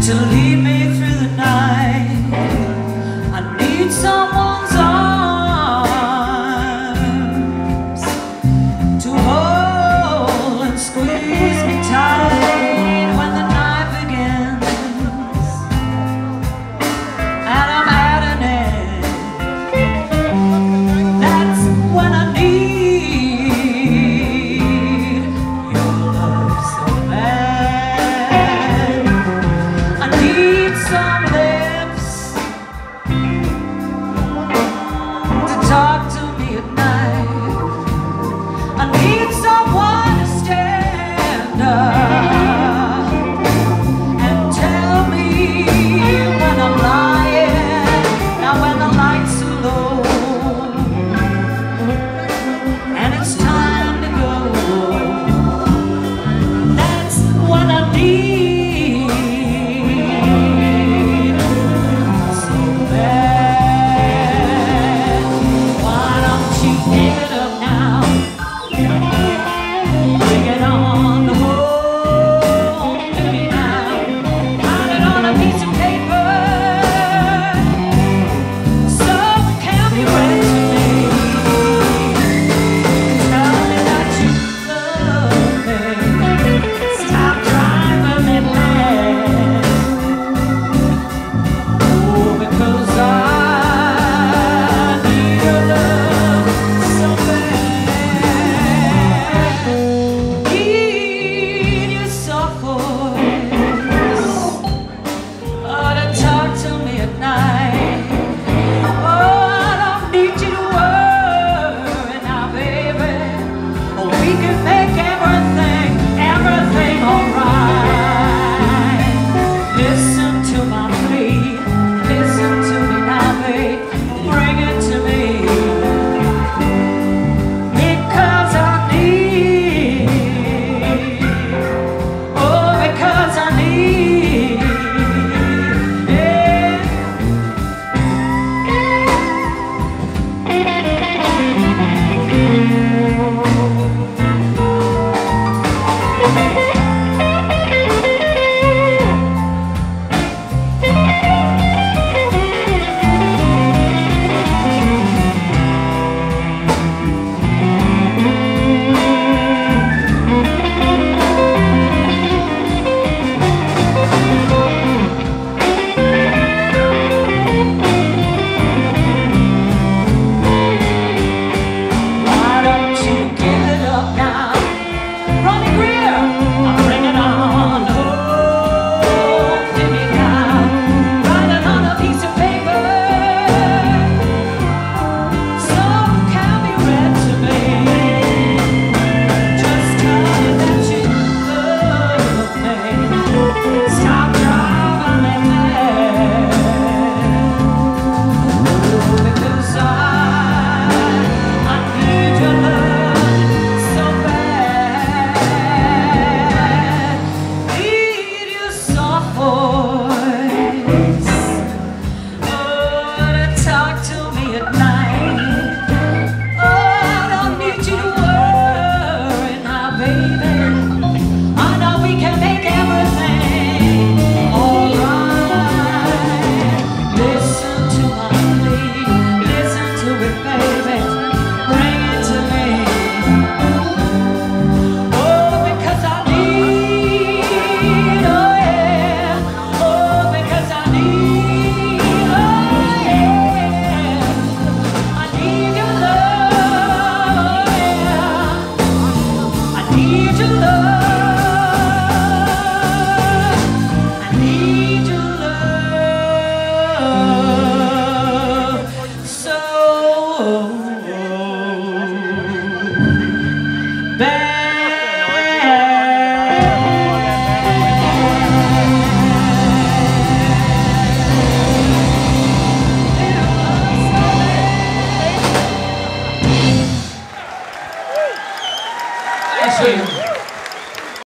to lead me through the night. I need someone's arms to hold and squeeze me tight when the night begins and I'm at an end. That's when I need your love so bad. I need some lips to talk to me at night. I need someone to stand up and tell me when I'm lying. Now when the lights are low and it's time to go, that's what I need so bad. Why don't you give it up now? Bring it on home to me now. Write it on a piece of paper so it can be read to me. Tell me that you love me. Stop driving me mad. Oh, because I need your love so bad. Need your soft voice, oh, to talk to me at night. Oh, I don't need you to worry now, baby. Oh, we can make everything alright. Listen to my plea, listen to me now, babe. Bring it to me, because I need, oh, because I need, yeah. Why don't you give it up now? Ronnie Greer, I'm bringing on home to me now. Write it on a piece of paper so it can be read to me. Just tell me that you love me. Stop driving me mad. Because I need your love so bad. Need your soft voice, oh, to talk to me at night. Oh, I don't need you to worry now, baby. I know we can make everything alright. Listen to my plea, listen to it, baby. Bring it to me. Oh, because I need, oh yeah. Oh, because I need, oh yeah. I need your love, yeah. I need your love. I need your love so bad. Thank you.